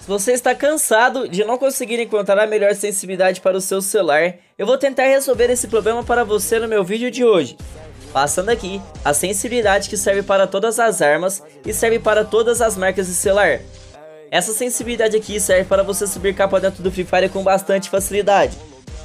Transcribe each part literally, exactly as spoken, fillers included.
Se você está cansado de não conseguir encontrar a melhor sensibilidade para o seu celular, eu vou tentar resolver esse problema para você no meu vídeo de hoje. Passando aqui, a sensibilidade que serve para todas as armas e serve para todas as marcas de celular. Essa sensibilidade aqui serve para você subir capa dentro do Free Fire com bastante facilidade.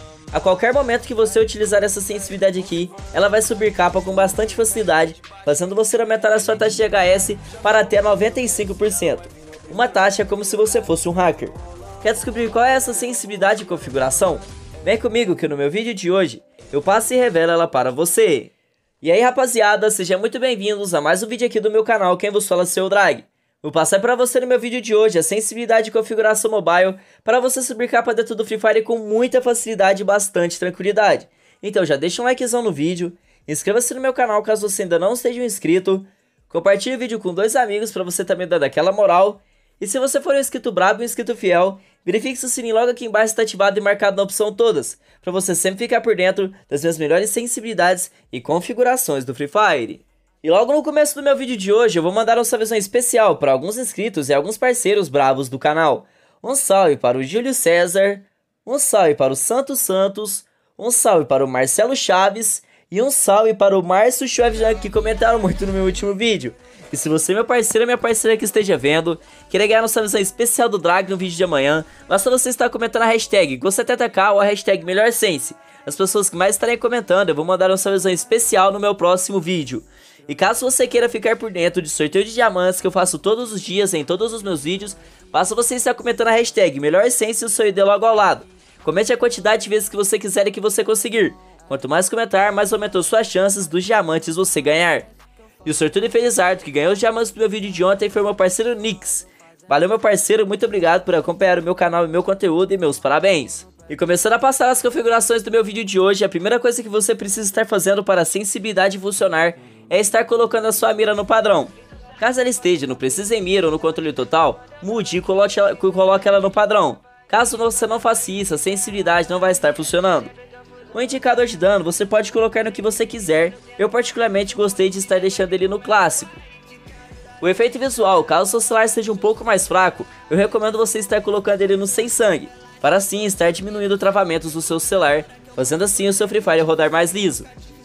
A qualquer momento que você utilizar essa sensibilidade aqui, ela vai subir capa com bastante facilidade, fazendo você aumentar a sua taxa de H S para até noventa e cinco por cento. Uma taxa como se você fosse um hacker. Quer descobrir qual é essa sensibilidade e configuração? Vem comigo que no meu vídeo de hoje, eu passo e revelo ela para você. E aí rapaziada, sejam muito bem-vindos a mais um vídeo aqui do meu canal, quem vos fala é seu Drag. Vou passar para você no meu vídeo de hoje a sensibilidade e configuração mobile para você subir capa dentro do Free Fire com muita facilidade e bastante tranquilidade. Então já deixa um likezão no vídeo, inscreva-se no meu canal caso você ainda não esteja inscrito, compartilhe o vídeo com dois amigos para você também dar aquela moral. E se você for um inscrito brabo e um inscrito fiel, verifique se o sininho logo aqui embaixo está ativado e marcado na opção todas, para você sempre ficar por dentro das minhas melhores sensibilidades e configurações do Free Fire. E logo no começo do meu vídeo de hoje eu vou mandar uma salvação especial para alguns inscritos e alguns parceiros bravos do canal. Um salve para o Júlio César, um salve para o Santos Santos, um salve para o Marcelo Chaves e um salve para o Márcio Schwebjan que comentaram muito no meu último vídeo. E se você, meu parceiro ou minha parceira que esteja vendo, querer ganhar nossa visão especial do Drag no vídeo de amanhã, basta você estar comentando a hashtag GostTTK ou a hashtag MelhorSense. As pessoas que mais estarem comentando, eu vou mandar nossa visão especial no meu próximo vídeo. E caso você queira ficar por dentro de sorteio de diamantes que eu faço todos os dias em todos os meus vídeos, basta você estar comentando a hashtag MelhorSense e o seu I D logo ao lado. Comente a quantidade de vezes que você quiser e que você conseguir. Quanto mais comentar, mais aumentou suas chances dos diamantes você ganhar. E o sorteio de Felizardo, que ganhou os diamantes do meu vídeo de ontem, foi o meu parceiro Nix. Valeu, meu parceiro, muito obrigado por acompanhar o meu canal e meu conteúdo e meus parabéns. E começando a passar as configurações do meu vídeo de hoje, a primeira coisa que você precisa estar fazendo para a sensibilidade funcionar é estar colocando a sua mira no padrão. Caso ela esteja no Precisa Mira ou no controle total, mude e coloque ela, coloque ela no padrão. Caso você não faça isso, a sensibilidade não vai estar funcionando. O indicador de dano você pode colocar no que você quiser, eu particularmente gostei de estar deixando ele no clássico. O efeito visual, caso seu celular seja um pouco mais fraco, eu recomendo você estar colocando ele no sem sangue, para assim estar diminuindo o travamentos do seu celular, fazendo assim o seu Free Fire rodar mais liso.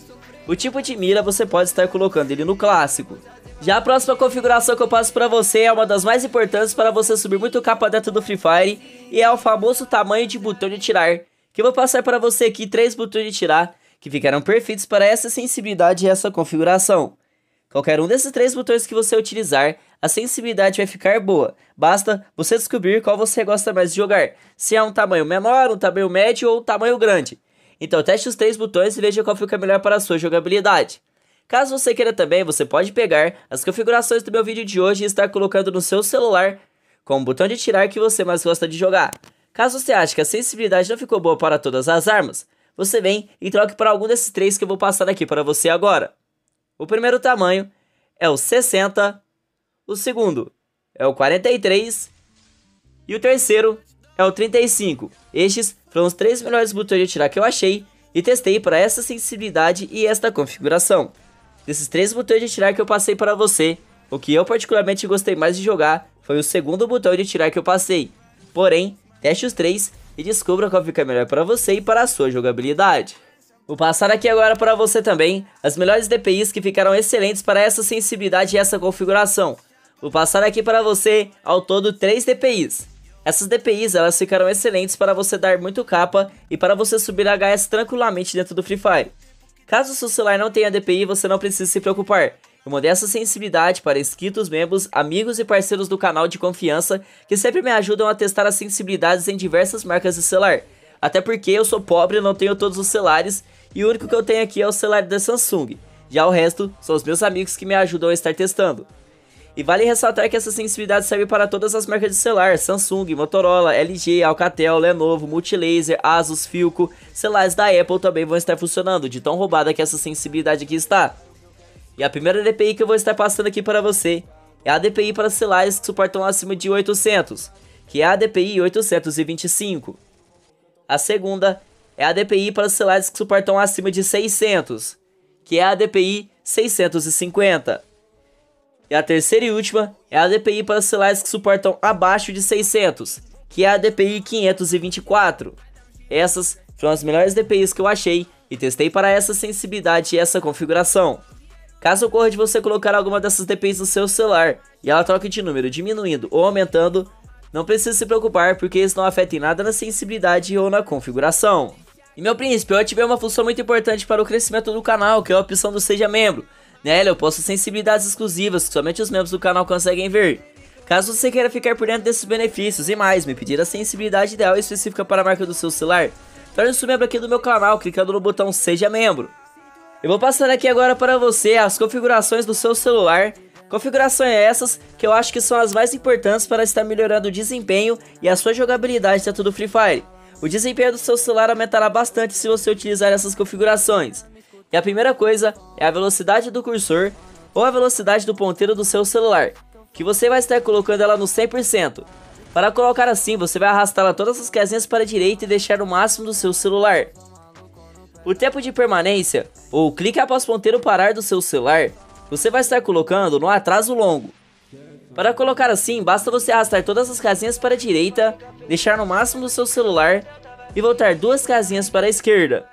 O tipo de mira você pode estar colocando ele no clássico. Já a próxima configuração que eu passo para você é uma das mais importantes para você subir muito capa dentro do Free Fire, e é o famoso tamanho de botão de tirar, que eu vou passar para você aqui três botões de tirar, que ficarão perfeitos para essa sensibilidade e essa configuração. Qualquer um desses três botões que você utilizar, a sensibilidade vai ficar boa. Basta você descobrir qual você gosta mais de jogar, se é um tamanho menor, um tamanho médio ou um tamanho grande. Então teste os três botões e veja qual fica melhor para a sua jogabilidade. Caso você queira também, você pode pegar as configurações do meu vídeo de hoje e estar colocando no seu celular com o botão de tirar que você mais gosta de jogar. Caso você ache que a sensibilidade não ficou boa para todas as armas, você vem e troque para algum desses três que eu vou passar aqui para você agora. O primeiro tamanho é o sessenta, o segundo é o quarenta e três e o terceiro é o trinta e cinco. Estes foram os três melhores botões de tirar que eu achei e testei para essa sensibilidade e esta configuração. Desses três botões de tirar que eu passei para você, o que eu particularmente gostei mais de jogar foi o segundo botão de tirar que eu passei. Porém, teste os três e descubra qual fica melhor para você e para a sua jogabilidade. Vou passar aqui agora para você também as melhores D P Is que ficaram excelentes para essa sensibilidade e essa configuração. Vou passar aqui para você ao todo três D P Is. Essas D P Is elas ficaram excelentes para você dar muito capa e para você subir H S tranquilamente dentro do Free Fire. Caso o seu celular não tenha D P I, você não precisa se preocupar. Eu mandei essa sensibilidade para inscritos, membros, amigos e parceiros do canal de confiança que sempre me ajudam a testar as sensibilidades em diversas marcas de celular. Até porque eu sou pobre e não tenho todos os celulares e o único que eu tenho aqui é o celular da Samsung. Já o resto são os meus amigos que me ajudam a estar testando. E vale ressaltar que essa sensibilidade serve para todas as marcas de celular: Samsung, Motorola, L G, Alcatel, Lenovo, Multilaser, Asus, Philco. Celulares da Apple também vão estar funcionando, de tão roubada que essa sensibilidade aqui está. E a primeira D P I que eu vou estar passando aqui para você é a D P I para celulares que suportam acima de oitocentos, que é a D P I oitocentos e vinte e cinco. A segunda é a D P I para celulares que suportam acima de seiscentos, que é a D P I seiscentos e cinquenta. E a terceira e última é a D P I para celulares que suportam abaixo de seiscentos, que é a D P I quinhentos e vinte e quatro. Essas foram as melhores D P Is que eu achei e testei para essa sensibilidade e essa configuração. Caso ocorra de você colocar alguma dessas D P Is no seu celular e ela troque de número diminuindo ou aumentando, não precisa se preocupar porque isso não afeta em nada na sensibilidade ou na configuração. E meu príncipe, eu ativei uma função muito importante para o crescimento do canal, que é a opção do Seja Membro. Nela eu posto sensibilidades exclusivas que somente os membros do canal conseguem ver. Caso você queira ficar por dentro desses benefícios e mais, me pedir a sensibilidade ideal e específica para a marca do seu celular, torne-se membro aqui do meu canal clicando no botão Seja Membro. Eu vou passar aqui agora para você as configurações do seu celular. Configurações essas que eu acho que são as mais importantes para estar melhorando o desempenho e a sua jogabilidade dentro do Free Fire. O desempenho do seu celular aumentará bastante se você utilizar essas configurações. E a primeira coisa é a velocidade do cursor ou a velocidade do ponteiro do seu celular, que você vai estar colocando ela no cem por cento. Para colocar assim, você vai arrastá-la todas as casinhas para a direita e deixar o máximo do seu celular. O tempo de permanência, ou clique após ponteiro parar do seu celular, você vai estar colocando no atraso longo. Para colocar assim, basta você arrastar todas as casinhas para a direita, deixar no máximo do seu celular e voltar duas casinhas para a esquerda.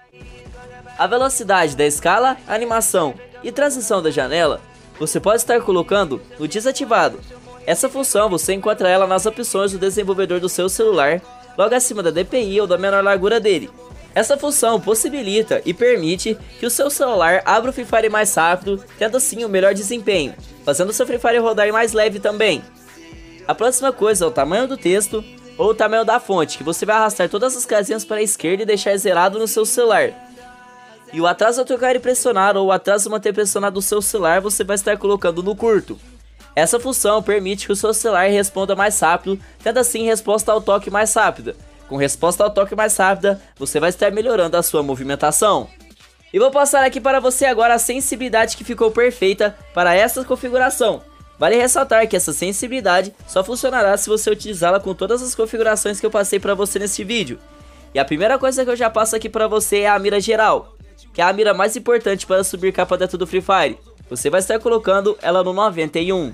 A velocidade da escala, animação e transição da janela, você pode estar colocando no desativado. Essa função você encontra ela nas opções do desenvolvedor do seu celular, logo acima da D P I ou da menor largura dele. Essa função possibilita e permite que o seu celular abra o Free Fire mais rápido, tendo assim o melhor desempenho, fazendo o seu Free Fire rodar mais leve também. A próxima coisa é o tamanho do texto ou o tamanho da fonte, que você vai arrastar todas as casinhas para a esquerda e deixar zerado no seu celular. E o atraso ao tocar e pressionar ou o atraso ao manter pressionado no seu celular você vai estar colocando no curto. Essa função permite que o seu celular responda mais rápido, tendo assim resposta ao toque mais rápida. Com resposta ao toque mais rápida, você vai estar melhorando a sua movimentação. E vou passar aqui para você agora a sensibilidade que ficou perfeita para essa configuração. Vale ressaltar que essa sensibilidade só funcionará se você utilizá-la com todas as configurações que eu passei para você nesse vídeo. E a primeira coisa que eu já passo aqui para você é a mira geral, que é a mira mais importante para subir capa dentro do Free Fire. Você vai estar colocando ela no noventa e um.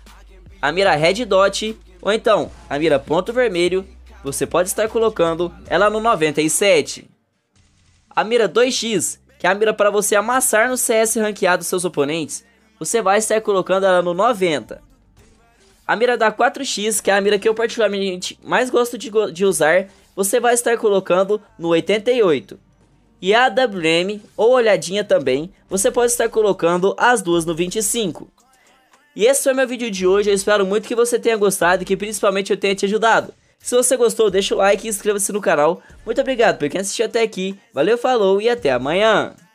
A mira Red Dot, ou então a mira ponto vermelho, você pode estar colocando ela no noventa e sete. A mira dois x, que é a mira para você amassar no C S ranqueado seus oponentes, você vai estar colocando ela no noventa. A mira da quatro x, que é a mira que eu particularmente mais gosto de, de usar, você vai estar colocando no oitenta e oito. E a A W M, ou olhadinha também, você pode estar colocando as duas no vinte e cinco. E esse foi meu vídeo de hoje, eu espero muito que você tenha gostado e que principalmente eu tenha te ajudado. Se você gostou, deixa o like e inscreva-se no canal. Muito obrigado por quem assistiu até aqui, valeu, falou e até amanhã!